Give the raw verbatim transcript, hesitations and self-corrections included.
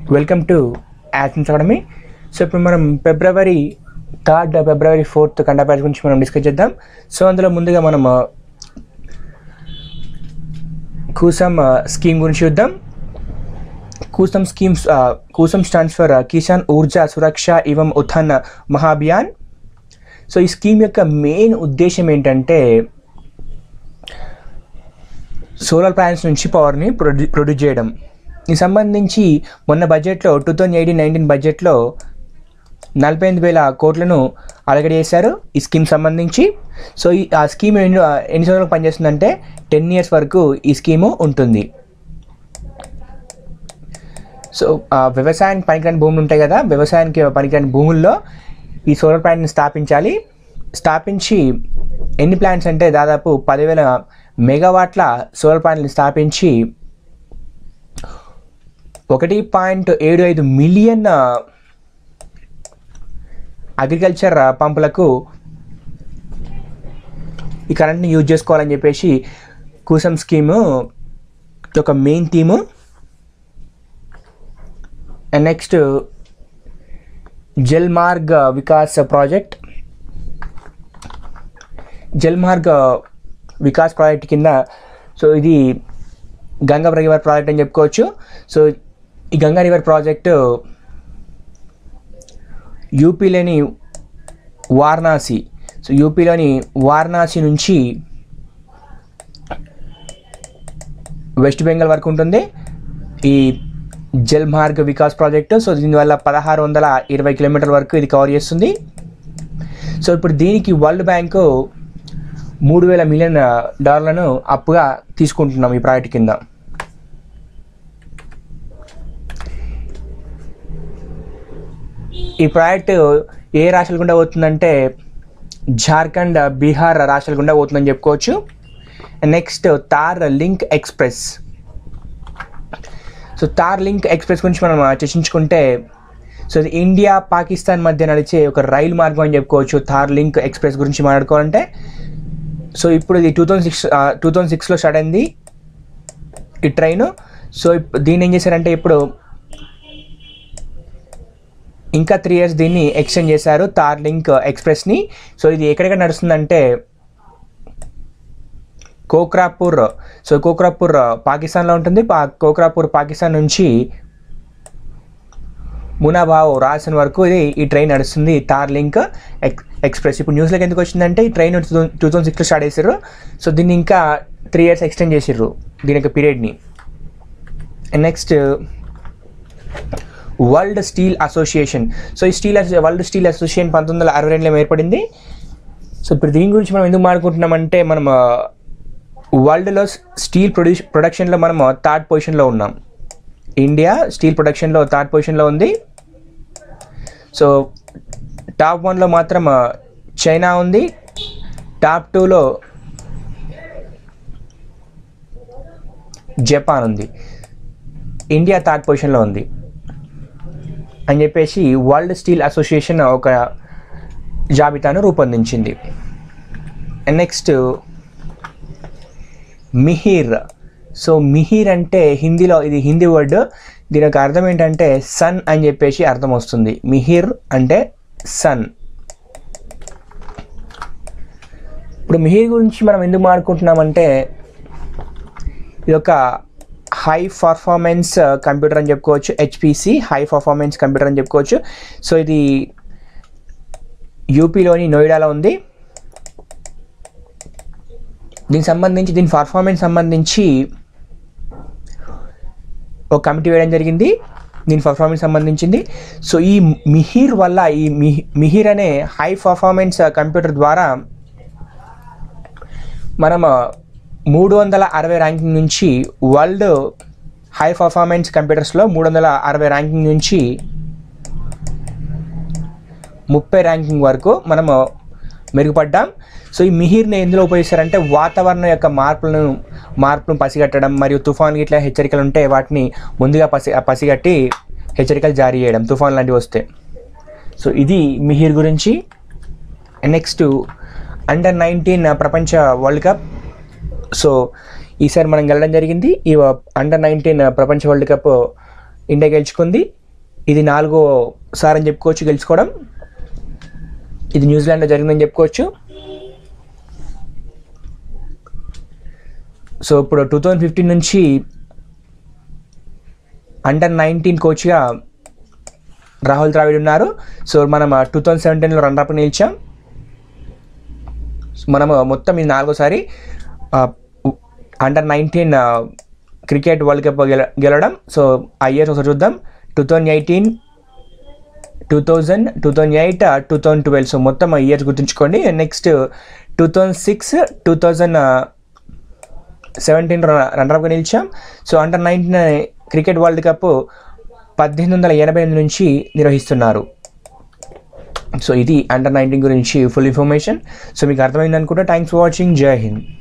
Welcome to Athens academy. So ఇప్పుడు మనం February third February fourth కండా బ్యాచ్ గురించి మనం డిస్కస్ చేద్దాం. సో అందులో ముందుగా మనం కూసం స్కీమ్ గురించి చూద్దాం. Kusum schemes Kusum stands for Kisan Urja Suraksha evam Utthan Mahabhiyan. So ఈ స్కీమ్ యొక్క మెయిన్ ఉద్దేశం ఏంటంటే సోలార్ ప్లాంట్స్ నుంచి పవర్ని ప్రొడ్యూ ప్రొడ్యూస్ చేయడం. దీనికి సంబంధించి మొన్న బడ్జెట్లో టూ థౌజండ్ ఎయిటీన్ నైన్టీన్ బడ్జెట్లో నలభై ఎనిమిది వేల కోట్లను అలగడ చేశారు ఈ స్కీమ్ సంబంధించి. సో ఈ ఆ స్కీమ్ ఎన్ని ఎన్ని సంవత్సరాలకు పనిచేస్తుందంటే టెన్ ఇయర్స్ వరకు ఈ స్కీము ఉంటుంది. సో వ్యవసాయానికి పనికిరాని భూములు ఉంటాయి కదా, వ్యవసాయానికి పనికిరాని భూముల్లో ఈ సోలార్ ప్లాంట్ని స్థాపించాలి. స్థాపించి ఎన్ని ప్లాంట్స్ అంటే దాదాపు పదివేల మెగావాట్ల సోలార్ ప్లాంట్ని స్థాపించి ఒకటి పాయింట్ ఏడు ఐదు మిలియన్ అగ్రికల్చర్ పంపులకు ఈ కరెంట్ని యూజ్ చేసుకోవాలని చెప్పేసి కూసం స్కీము ఒక main theme. And next Jalmarg Vikas project. Jalmarg Vikas project కింద సో ఇది గంగా రివర్ ప్రాజెక్ట్ అని చెప్పుకోవచ్చు. సో ఈ గంగా రివర్ ప్రాజెక్టు యూపీలోని వారణాసి సో యూపీలోని వారణాసి నుంచి వెస్ట్ బెంగాల్ వరకు ఉంటుంది ఈ జల్మార్గ్ వికాస్ ప్రాజెక్టు. సో దీనివల్ల పదహారు వందల ఇరవై కిలోమీటర్ల వరకు ఇది కవర్ చేస్తుంది. సో ఇప్పుడు దీనికి వరల్డ్ బ్యాంకు మూడు వేల మిలియన్ డాలర్లను అప్పుగా తీసుకుంటున్నాం ఈ ప్రాజెక్ట్ కింద. ఈ ప్రాజెక్టు ఏ రాష్ట్రాల గుండా పోతుందంటే జార్ఖండ్, బీహార్ రాష్ట్రాల గుండా పోతుందని చెప్పుకోవచ్చు. Next Thar link express. So Thar link express గురించి మనం చర్చించుకుంటే సో ఇది ఇండియా పాకిస్తాన్ మధ్య నడిచే ఒక రైలు మార్గం అని చెప్పుకోవచ్చు. తార్ లింక్ ఎక్స్ప్రెస్ గురించి మాట్లాడుకోవాలంటే సో ఇప్పుడు ఇది two thousand six two thousand సిక్స్లో స్టార్ట్ అయింది ఈ ట్రైన్. సో దీన్ని ఏం చేశారంటే ఇప్పుడు ఇంకా త్రీ ఇయర్స్ దీన్ని ఎక్స్టెండ్ చేశారు తార్ లింక్ ఎక్స్ప్రెస్ని. సో ఇది ఎక్కడెక్కడ నడుస్తుందంటే కోక్రాపూర్. సో కోక్రాపూర్ పాకిస్తాన్లో ఉంటుంది. పా కోక్రాపూర్ పాకిస్తాన్ నుంచి మునాబావ్ రాజస్థాన్ వరకు ఇది ఈ ట్రైన్ నడుస్తుంది తార్ లింక్ ఎక్ ఎక్స్ప్రెస్. ఇప్పుడు న్యూస్లోకి ఎందుకు వచ్చిందంటే ఈ ట్రైన్ టూ థౌజండ్ సిక్స్లో స్టార్ట్ చేశారు. సో దీన్ని ఇంకా త్రీ ఇయర్స్ ఎక్స్టెండ్ చేసారు దీని యొక్క పీరియడ్ని. Next world steel association. So ఈ స్టీల్ వరల్డ్ స్టీల్ అసోసియేషన్ పంతొమ్మిది వందల అరవై రెండులో ఏర్పడింది. సో ఇప్పుడు దీని గురించి మనం ఎందుకు మాట్లాడుకుంటున్నామంటే మనం వరల్డ్లో స్టీల్ ప్రొడ్యూస్ ప్రొడక్షన్లో మనం థర్డ్ పొజిషన్లో ఉన్నాం. ఇండియా స్టీల్ ప్రొడక్షన్లో థర్డ్ పొజిషన్లో ఉంది. సో టాప్ వన్లో మాత్రం చైనా ఉంది, టాప్ టూలో జపాన్ ఉంది, ఇండియా థర్డ్ పొజిషన్లో ఉంది అని చెప్పేసి వరల్డ్ స్టీల్ అసోసియేషన్ ఒక జాబితాను రూపొందించింది. నెక్స్ట్ మిహిర్. సో మిహిర్ అంటే హిందీలో ఇది హిందీ వర్డ్. దీని యొక్క అర్థం ఏంటంటే సన్ అని చెప్పేసి అర్థం వస్తుంది. మిహిర్ అంటే సన్. ఇప్పుడు మిహిర్ గురించి మనం ఎందుకు మాట్లాడుకుంటున్నామంటే ఇది ఒక హై పర్ఫార్మెన్స్ కంప్యూటర్ అని చెప్పుకోవచ్చు. హెచ్పిసి హై పర్ఫార్మెన్స్ కంప్యూటర్ అని చెప్పుకోవచ్చు. సో ఇది యూపీలోని నోయిడాలో ఉంది. దీనికి సంబంధించి దీని పర్ఫార్మెన్స్ సంబంధించి ఒక కమిటీ వేయడం జరిగింది దీని పర్ఫార్మెన్స్ సంబంధించింది. సో ఈ మిహిర్ వల్ల ఈ మిహిర్ అనే హై పర్ఫార్మెన్స్ కంప్యూటర్ ద్వారా మనం మూడు వందల అరవై ర్యాంకింగ్ నుంచి వరల్డ్ హై పర్ఫార్మెన్స్ కంప్యూటర్స్లో మూడు వందల అరవై ర్యాంకింగ్ నుంచి ముప్పై ర్యాంకింగ్ వరకు మనము మెరుగుపడ్డాం. సో ఈ మిహిర్ని ఎందులో ఉపయోగిస్తారంటే వాతావరణం యొక్క మార్పులను మార్పులను పసిగట్టడం మరియు తుఫాన్ ఇట్లా హెచ్చరికలు ఉంటే వాటిని ముందుగా పసి పసిగట్టి హెచ్చరికలు జారీ చేయడం తుఫాన్ లాంటివి వస్తే. సో ఇది మిహిర్ గురించి. నెక్స్ట్ అండర్ నైన్టీన్ ప్రపంచ వరల్డ్ కప్. సో ఈసారి మనం గెలవడం జరిగింది. ఈ అండర్ నైన్టీన్ ప్రపంచ వరల్డ్ కప్ ఇండియా గెలుచుకుంది. ఇది నాలుగో సార్ అని చెప్పుకోవచ్చు గెలుచుకోవడం. ఇది న్యూజిలాండ్లో జరిగిందని చెప్పుకోవచ్చు. సో ఇప్పుడు టూ థౌజండ్ ఫిఫ్టీన్ నుంచి అండర్ నైన్టీన్ కోచ్గా రాహుల్ ద్రావిడ్ ఉన్నారు. సో మనం టూ థౌజండ్ సెవెంటీన్లో రన్నర్అప్ నిలిచాం. మనము మొత్తం ఇది నాలుగోసారి under nineteen cricket world cup గెల గెలవడం. సో ఆ ఇయర్స్ ఒకసారి చూద్దాం. Two thousand eighteen two thousand two thousand eight two thousand twelve so మొత్తం ఆ ఇయర్స్ గుర్తుంచుకోండి. Next two thousand six two thousand seventeen రన్నర్అప్గా నిలిచాం. So under nineteen cricket world cup పద్దెనిమిది వందల ఎనభై ఎనిమిది నుంచి నిర్వహిస్తున్నారు. సో ఇది అండర్ నైన్టీన్ గురించి ఫుల్ ఇన్ఫర్మేషన్. సో మీకు అర్థమైంది అనుకుంటా. Thanks for watching. జై హింద్.